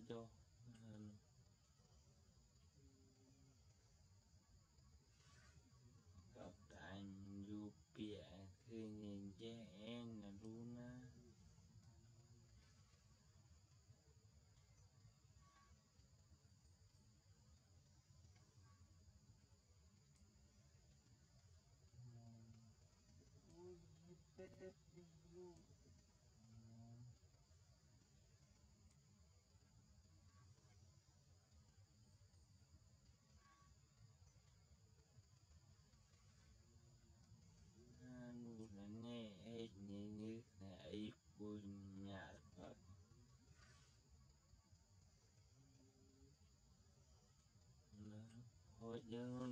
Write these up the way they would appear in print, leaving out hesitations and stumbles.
cho gặp anh du bịa thì nhìn che em là luôn á nụ là nghe em như này vui nhạt Phật hồi giờ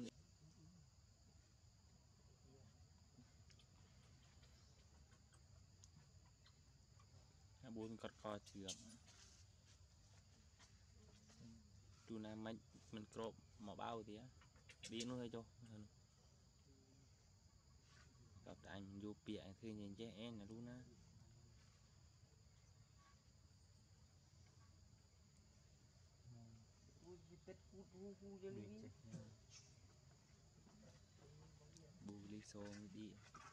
bốn con co trường tu này mình crop mà bao thì á đi nó hơi cho gặp anh du bịa thì nhìn che em là luôn á bù lý xô đi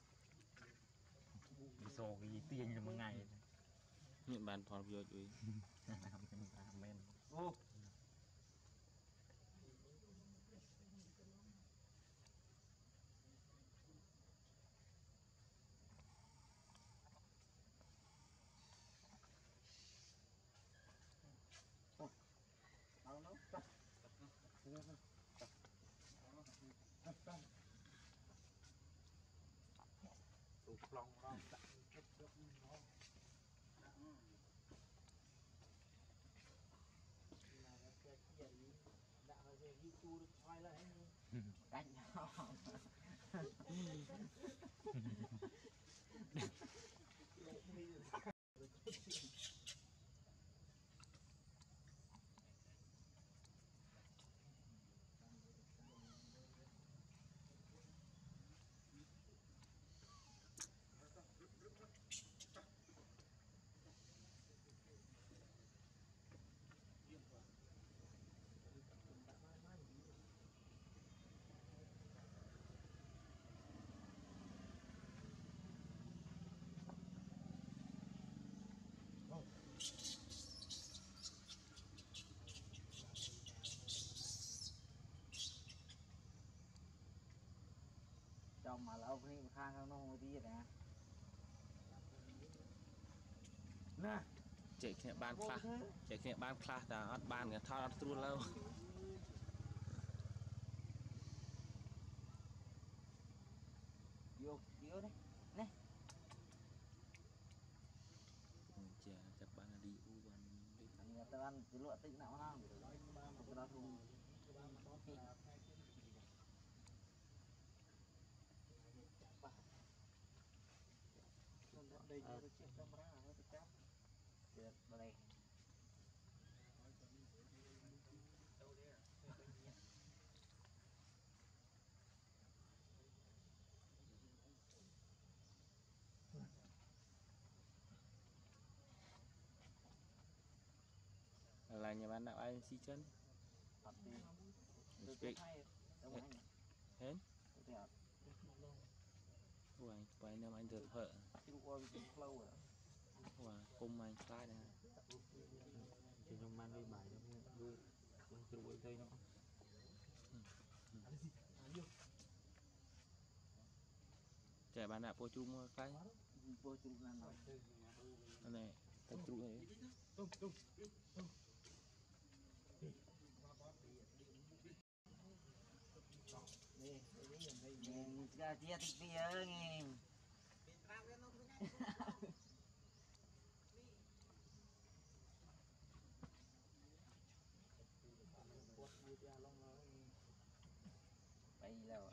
sổ cái gì tiền trong một ngày những bàn phò vô rồi men ô đâu nó cắt tụt lòng lòng đã về YouTube được quay lại đánh nhau trong mà là ông ấy khang nó không đi nè nè chạy cái ban class là ban người thao trú lâu vô vô đấy nè chè chập ban là đi u ban đi người ta ăn cái lụa tịnh nào không cái đó thu đây là chiếc camera nó tự cáp được đây là nhà bạn đạo ai si chân speak hết quay quay nếu anh được hở và cùng anh khai này thì trong mang đi bài nó không chịu đây nó trẻ bạn đạo po chung khai vô chung là này cái trụ này ra chia thịt bia nghe bây giờ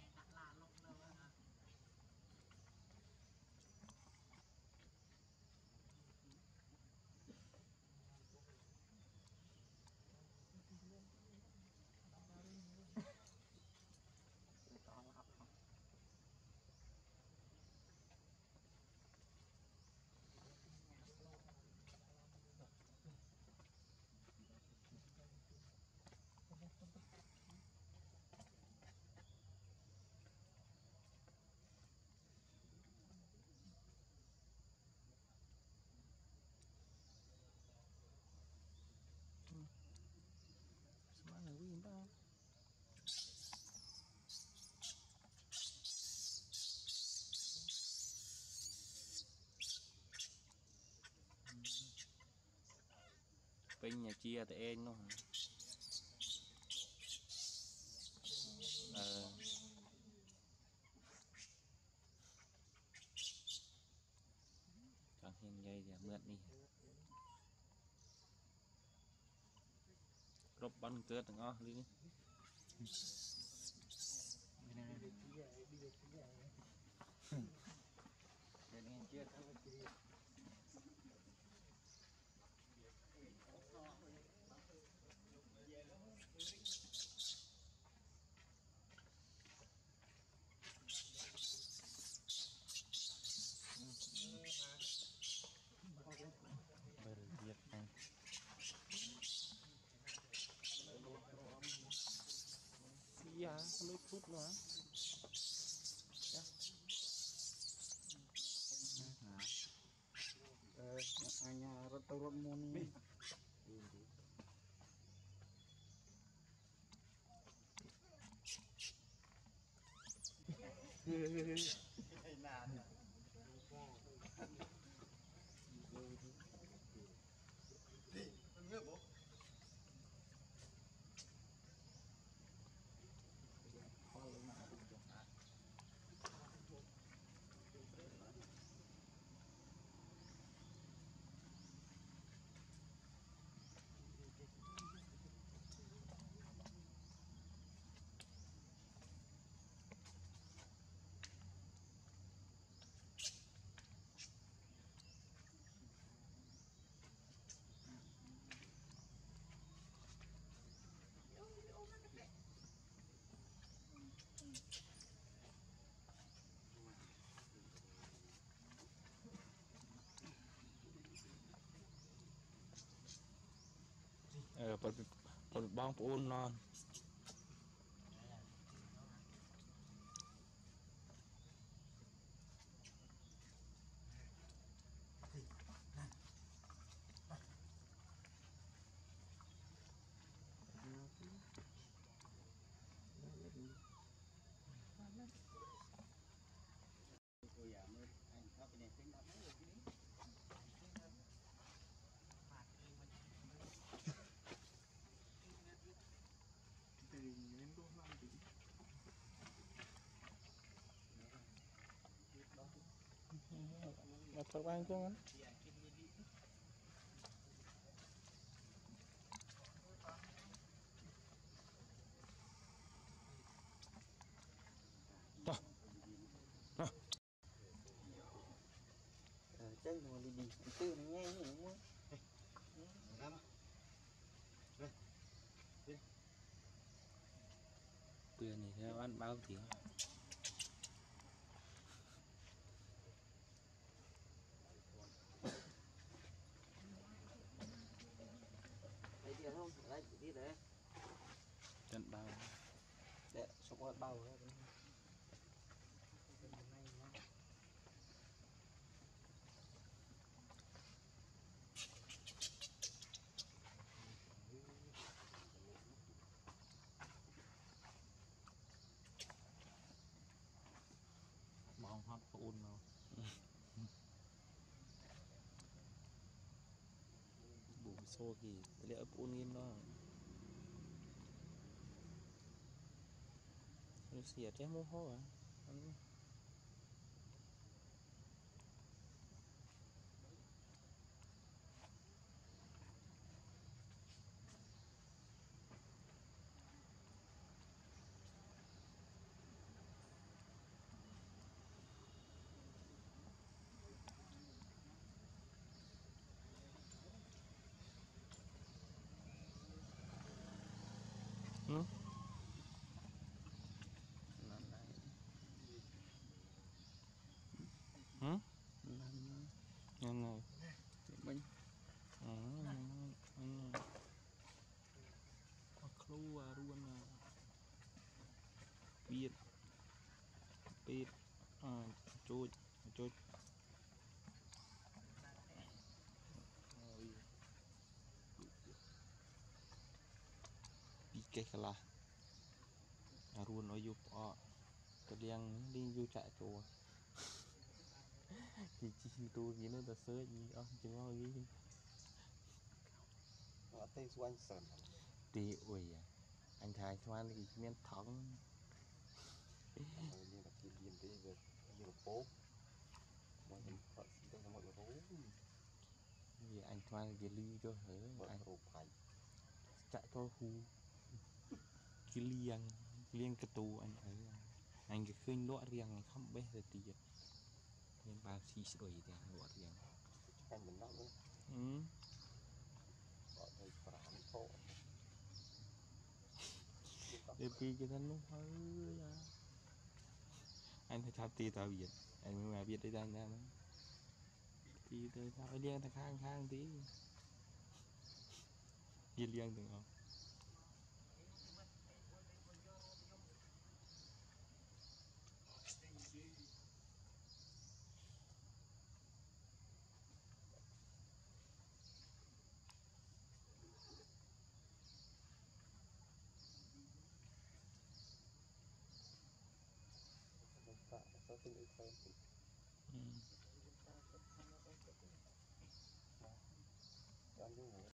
bên nhà chia thì em nó chẳng hiện dây thì mượn đi rộp bắn cơ từng ngó đi Việt này dạ nó chút nữa Hanya rata-rata moni. bong ôn non mà terbang kan Chân mà Libby tư nó nghe như đúng không? tiền này theo ăn bao tiền Lấy tiền không? Lấy đi đấy. chân bao Để số qua bao rồi. bong hot ôn nó bù xô kì liệu ôn yên đó Lucie trẻ mô hô à Nhân này Mình keluar luôn biết biết chui chui bị cái là ruồn ở giúp cái đèn đi vô chạy chùa thì chi tôi nghĩ nó là sới gì ông chừng ngồi gì tay xoay sờn thì ui anh trai xoan thì miên thắng rồi như là kia điên đấy về như là phố mọi người họ xin đây là mọi người rú vì anh xoan thì lưu cho hở mọi anh người rú phải chạy cho hu cái liêng cái tù anh thấy anh cái khơi lọ riêng anh không biết là tiền nên ba xì rồi thì lọ riêng anh mình nói nữa gọi thầy phản thọ để pi cái thân lúc hơi anh phải thao tì tao biết anh mới biết đấy anh ra thì tôi sao liêng thằng khang khang tí liêng từng không sao tin được thêm thì cho anh